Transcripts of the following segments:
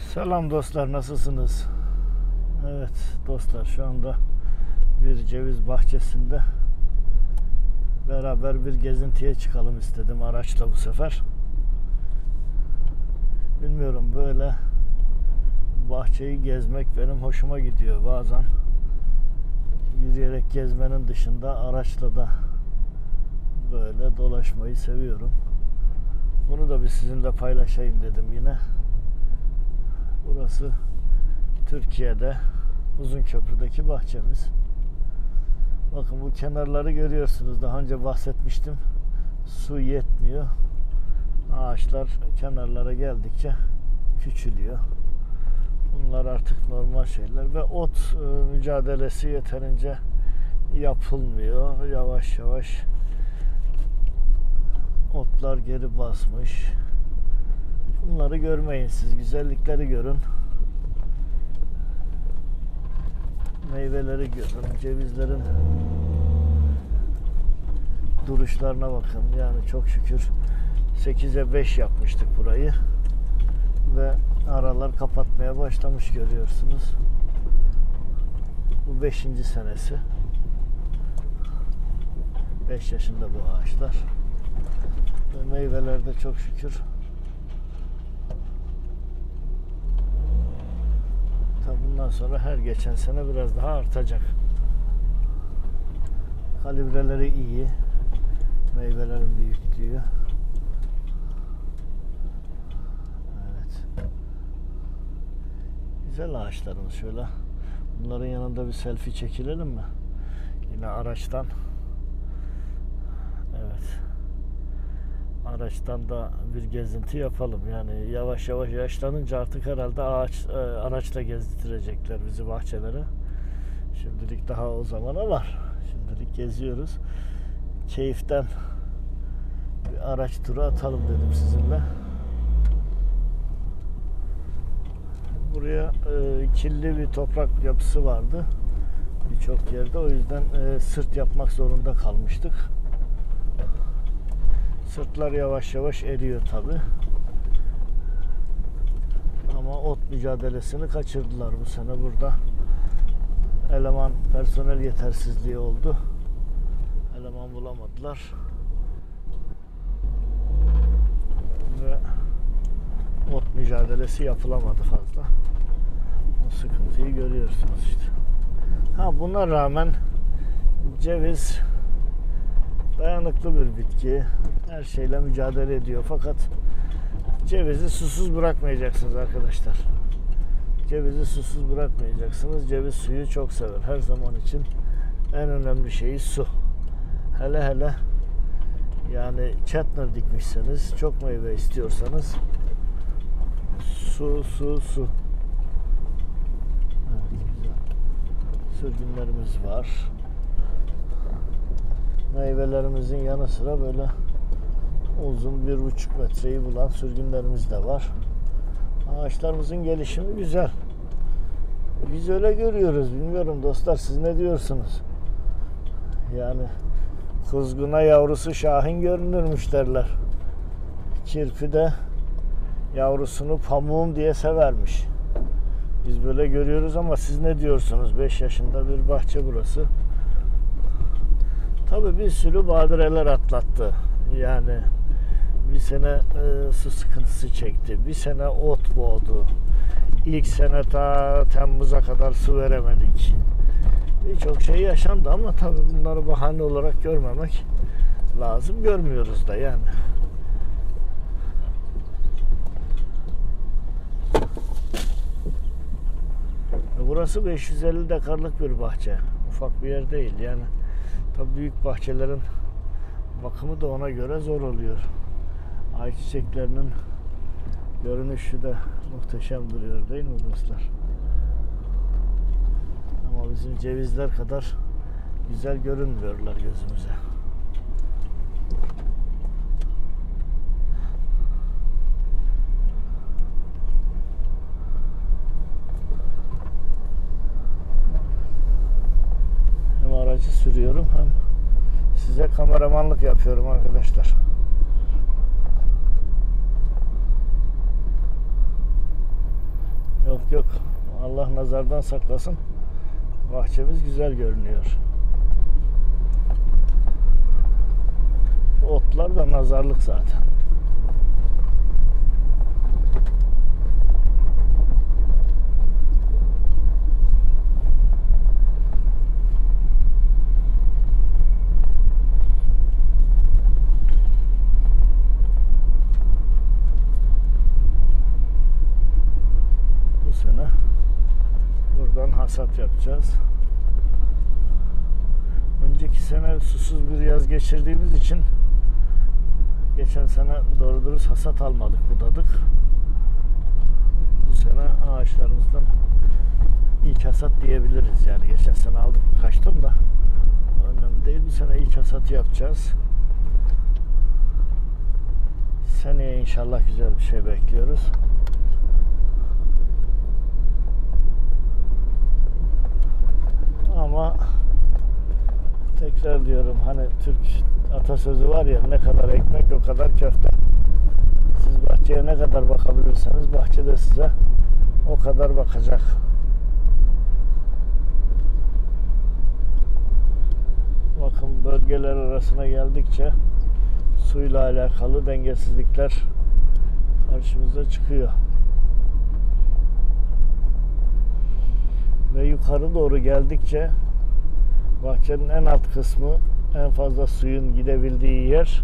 Selam dostlar, nasılsınız? Evet dostlar, şu anda bir ceviz bahçesinde beraber bir gezintiye çıkalım istedim araçla bu sefer. Bilmiyorum, böyle bahçeyi gezmek benim hoşuma gidiyor. Bazen yürüyerek gezmenin dışında araçla da böyle dolaşmayı seviyorum. Bunu da bir sizinle paylaşayım dedim yine. Burası Türkiye'de Uzunköprü'deki bahçemiz. Bakın, bu kenarları görüyorsunuz. Daha önce bahsetmiştim. Su yetmiyor. Ağaçlar kenarlara geldikçe küçülüyor. Bunlar artık normal şeyler ve ot mücadelesi yeterince yapılmıyor. Yavaş yavaş otlar geri basmış. Bunları görmeyin siz. Güzellikleri görün. Meyveleri görün. Cevizlerin duruşlarına bakın. Yani çok şükür 8'e 5 yapmıştık burayı. Ve aralar kapatmaya başlamış, görüyorsunuz. Bu 5. senesi. 5 yaşında bu ağaçlar. Ve meyveler de çok şükür. Bundan sonra her geçen sene biraz daha artacak. Kalibreleri iyi. Meyvelerin büyüklüğü. Evet. Güzel ağaçlarımız şöyle. Bunların yanında bir selfie çekilelim mi? Yine araçtan. Evet. Araçtan da bir gezinti yapalım. Yani yavaş yavaş yaşlanınca artık herhalde araçla gezdirecekler bizi bahçelere. Şimdilik daha o zamana var. Şimdilik geziyoruz. Keyiften bir araç turu atalım dedim sizinle. Buraya kirli bir toprak yapısı vardı birçok yerde. O yüzden sırt yapmak zorunda kalmıştık. Sırtlar yavaş yavaş eriyor tabi. Ama ot mücadelesini kaçırdılar bu sene burada. Personel yetersizliği oldu. Eleman bulamadılar. Ve ot mücadelesi yapılamadı fazla. O sıkıntıyı görüyorsunuz işte. Buna rağmen ceviz dayanıklı bir bitki. Her şeyle mücadele ediyor. Fakat cevizi susuz bırakmayacaksınız arkadaşlar. Cevizi susuz bırakmayacaksınız. Ceviz suyu çok sever. Her zaman için en önemli şeyi su. Hele yani çetner dikmişseniz, çok meyve istiyorsanız su. Evet, güzel. Sürgünlerimiz var. Meyvelerimizin yanı sıra böyle uzun 1,5 metreyi bulan sürgünlerimiz de var. Ağaçlarımızın gelişimi güzel. Biz öyle görüyoruz. Bilmiyorum dostlar, siz ne diyorsunuz? Yani kuzguna yavrusu şahin görünürmüş derler. Kirpi de yavrusunu pamuğum diye severmiş. Biz böyle görüyoruz ama siz ne diyorsunuz? 5 yaşında bir bahçe burası. Tabii bir sürü badireler atlattı. Yani bir sene su sıkıntısı çekti. Bir sene ot boğdu. İlk sene ta Temmuz'a kadar su veremedik. Birçok şey yaşandı ama tabii bunları bahane olarak görmemek lazım. Görmüyoruz da yani. Burası 550 dekarlık bir bahçe. Ufak bir yer değil yani. Tabii büyük bahçelerin bakımı da ona göre zor oluyor. Ayçiçeklerinin görünüşü de muhteşem duruyor değil mi dostlar? Ama bizim cevizler kadar güzel görünmüyorlar gözümüze. Hem aracı sürüyorum hem size kameramanlık yapıyorum arkadaşlar. yok. Allah nazardan saklasın. Bahçemiz güzel görünüyor. Otlar da nazarlık zaten. Bu sene buradan hasat yapacağız. Önceki sene susuz bir yaz geçirdiğimiz için geçen sene doğru dürüst hasat almadık, budadık. Bu sene ağaçlarımızdan ilk hasat diyebiliriz. Yani geçen sene aldık birkaç ton da önemli değil. Bu sene ilk hasatı yapacağız. Seneye inşallah güzel bir şey bekliyoruz. Ama tekrar diyorum, hani Türk atasözü var ya, ne kadar ekmek o kadar köfte. Siz bahçeye ne kadar bakabilirseniz bahçe de size o kadar bakacak. Bakın, bölgeler arasına geldikçe suyla alakalı dengesizlikler karşımıza çıkıyor. Ve yukarı doğru geldikçe bahçenin en alt kısmı, en fazla suyun gidebildiği yer,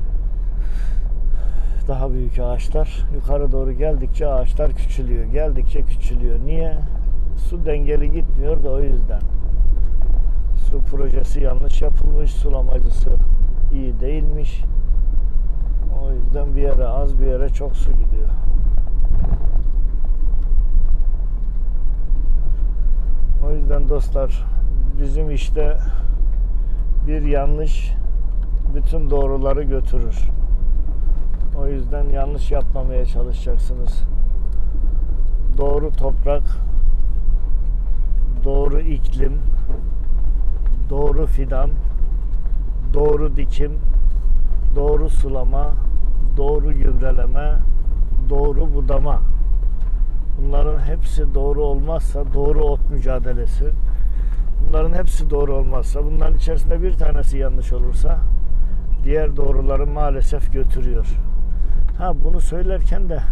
daha büyük ağaçlar. Yukarı doğru geldikçe ağaçlar küçülüyor. Geldikçe küçülüyor. Niye? Su dengeli gitmiyor da o yüzden. Su projesi yanlış yapılmış. Sulamacısı iyi değilmiş. O yüzden bir yere az, bir yere çok su gidiyor. O yüzden dostlar, bizim işte bir yanlış bütün doğruları götürür. O yüzden yanlış yapmamaya çalışacaksınız. Doğru toprak, doğru iklim, doğru fidan, doğru dikim, doğru sulama, doğru gübreleme, doğru budama. Bunların hepsi doğru olmazsa, doğru ot mücadelesi. Bunların hepsi doğru olmazsa, bunların içerisinde bir tanesi yanlış olursa diğer doğruları maalesef götürüyor. Bunu söylerken de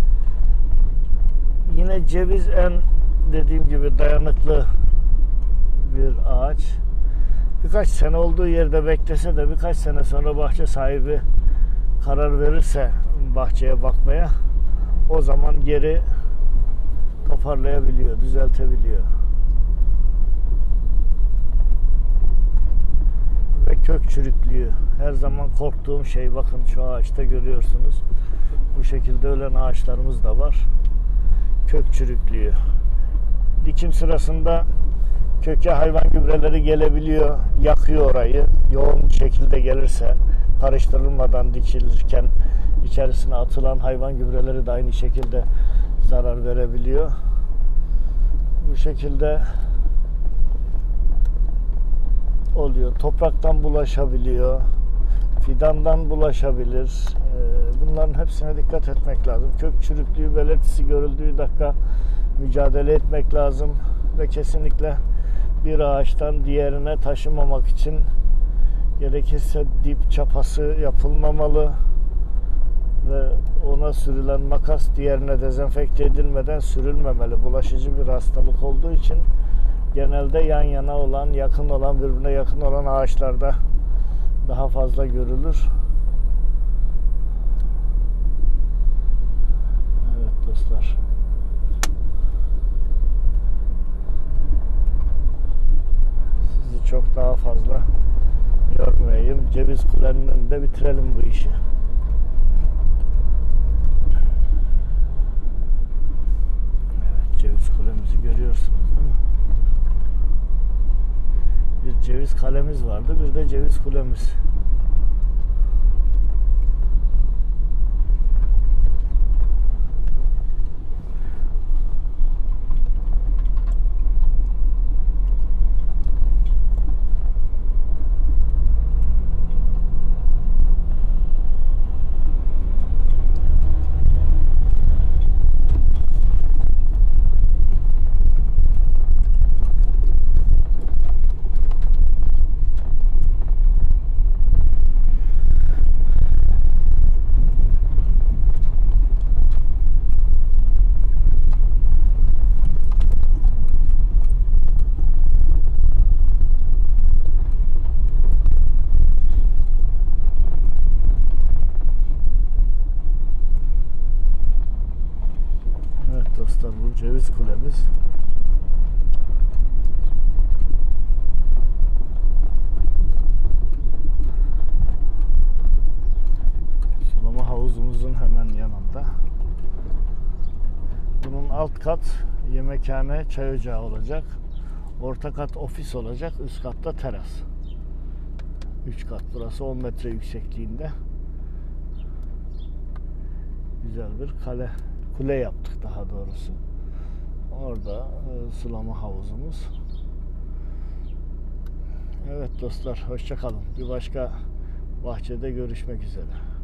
yine ceviz en, dediğim gibi, dayanıklı bir ağaç. Birkaç sene olduğu yerde beklese de birkaç sene sonra bahçe sahibi karar verirse bahçeye bakmaya, o zaman geri toparlayabiliyor, düzeltebiliyor. Ve kök çürüklüğü her zaman korktuğum şey. Bakın, şu ağaçta görüyorsunuz. Bu şekilde ölen ağaçlarımız da var. Kök çürüklüğü. Dikim sırasında köke hayvan gübreleri gelebiliyor, yakıyor orayı. Yoğun bir şekilde gelirse, karıştırılmadan dikilirken içerisine atılan hayvan gübreleri de aynı şekilde zarar verebiliyor. Bu şekilde oluyor. Topraktan bulaşabiliyor, fidandan bulaşabilir. Bunların hepsine dikkat etmek lazım. Kök çürüklüğü belirtisi görüldüğü dakika mücadele etmek lazım ve kesinlikle bir ağaçtan diğerine taşımamak için gerekirse dip çapası yapılmamalı ve ona sürülen makas diğerine dezenfekte edilmeden sürülmemeli. Bulaşıcı bir hastalık olduğu için genelde yan yana olan, yakın olan, birbirine yakın olan ağaçlarda daha fazla görülür. Evet dostlar. Sizi çok daha fazla yormayayım. Ceviz kulenin önünde bitirelim bu işi. Evet, ceviz kulemizi görüyorsunuz değil mi? Bir ceviz kalemiz vardı, bir de ceviz kulemiz. dostlar, bu ceviz kulemiz. Sulama havuzumuzun hemen yanında. Bunun alt kat yemekhane, çay ocağı olacak. Orta kat ofis olacak. Üst katta teras. 3 kat. Burası 10 metre yüksekliğinde. Güzel bir kule yaptık daha doğrusu. Orada sulama havuzumuz. Evet dostlar, hoşça kalın. Bir başka bahçede görüşmek üzere.